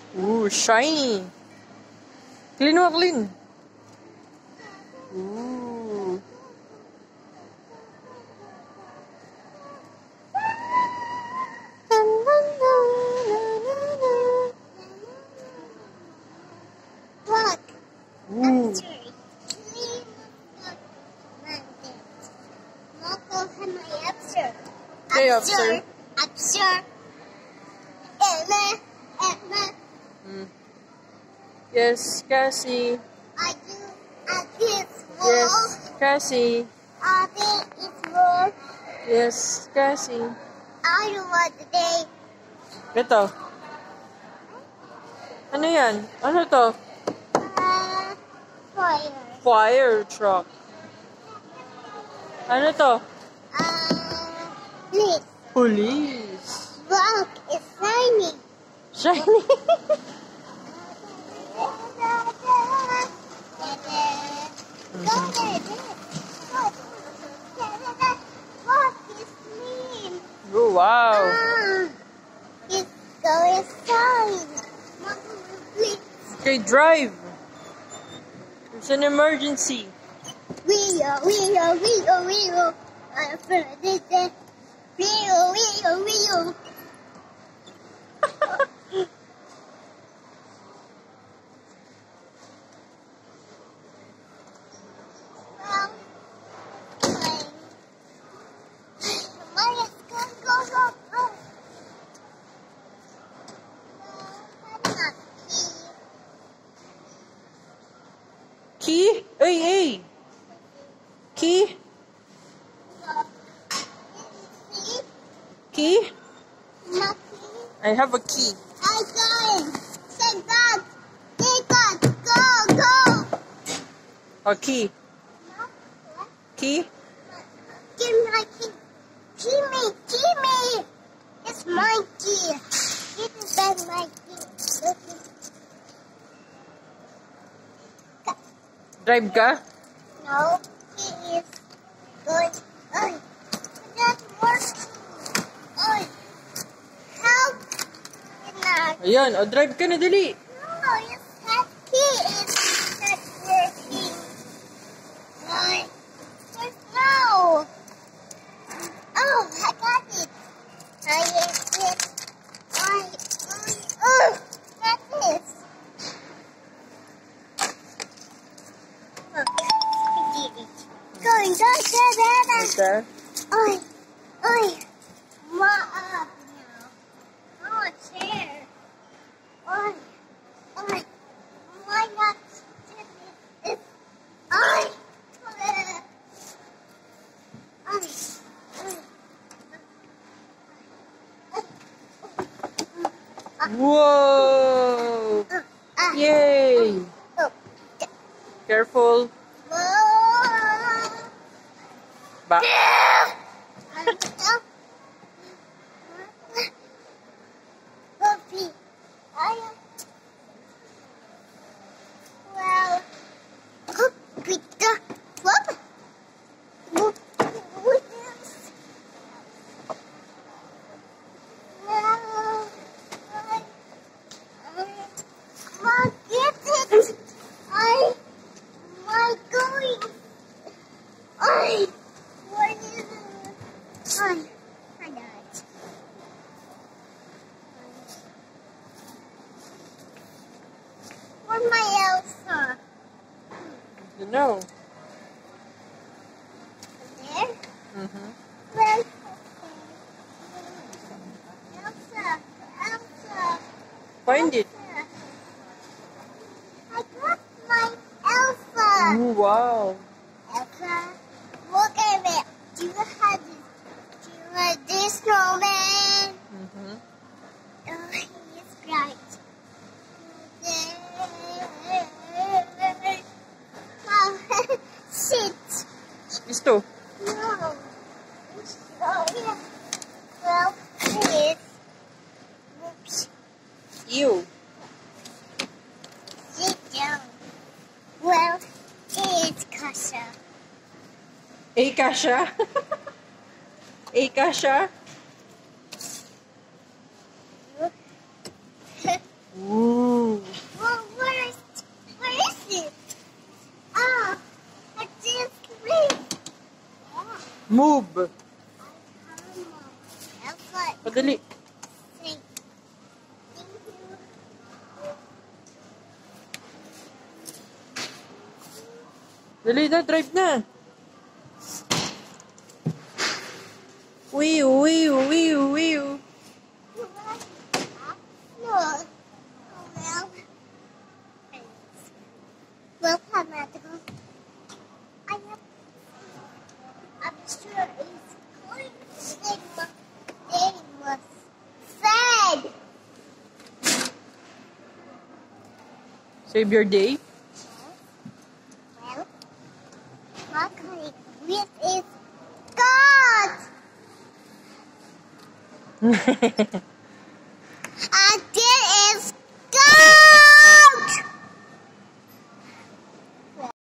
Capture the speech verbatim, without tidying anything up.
Ooh, shiny. Clean mo, clean. Ooh. Look. Ooh. Okay, officer. Officer. Emma. Emma. Mm. Yes, Cassie. I do. I this Yes, Cassie. I think it's more. Yes, Cassie. I don't want the day. Ito. Ano yan? Ano to? Uh, fire. Fire truck. Ano to? Uh, please. Police. Rock is shiny. Shiny. Go there, there. Rock is clean. Oh, wow. Ah, it's going shine. Please. Okay, drive. It's an emergency. Wheel, wheel, wheel, wheel. I'm gonna do that. Wheel, wheel, wheel. Well, fine. Maya, go, go, go, go. No, I'm not key. Key? Hey, hey. Key? No. See? Key? Not key. I have a key. I got it. Say God. Say God. Go, go. A key. No, what? Key? Give me my key. Key me. Key me. It's my key. Give me back my key. Drive ka? No, key is good. Oy. That's working. Oy. Help. It's not. Ayan, o drive ka na, dali. No, it's that key is not working. Oy. There's no. Oh, I got it. I ate it. Oy. Oy. Oh, got this. Look, I did it. Going, go, go, go, go. Okay. Oi, oi, ma up now. Oh, a chair. Oi, oi, why not sit this? Oi, oi, oi. Whoa! Ah, Yay! oh, Careful. whoa. Ba. Puppy, I am. Well, puppy, the whoop. Whoop, whoop. Well, I, I, come on, get it. I, my going. I, what is it? I, I died. Where's my Elsa? You know. There? Mm-hmm. Well, Elsa, Elsa. Find it. Elsa. I got my Elsa. Ooh, wow. Elsa, look at it. Do you have this? Do you have this snowman? Mm-hmm. Oh, he's bright. Oh, shit. Isto. No. Oh, yeah. Well, please. Oops. Ew. Sit down. Well, it's Kasha. Hey, Kasha. Hey, Kasha. Ooh. Move. Elsa, Padali. say thank you. Dali na, drive na. Wiu, wiu, wiu, wiu. No. Oh, well. Welcome, Madam. I have. I'm sure it's going to say my daddy was fed. Save your day. Well, luckily, this is God.